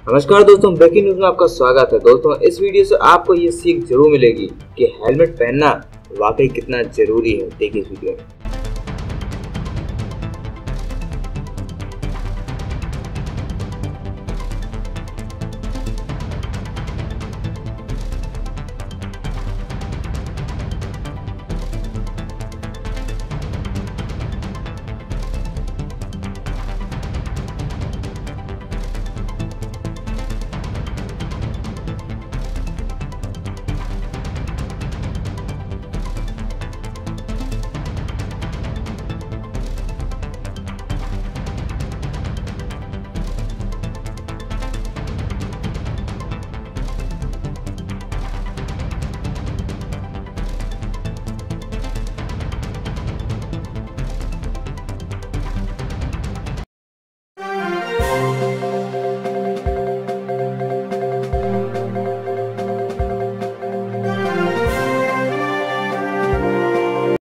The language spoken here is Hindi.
नमस्कार दोस्तों, ब्रेकिंग न्यूज में आपका स्वागत है। दोस्तों इस वीडियो से आपको ये सीख जरूर मिलेगी कि हेलमेट पहनना वाकई कितना जरूरी है। देखिए इस वीडियो में।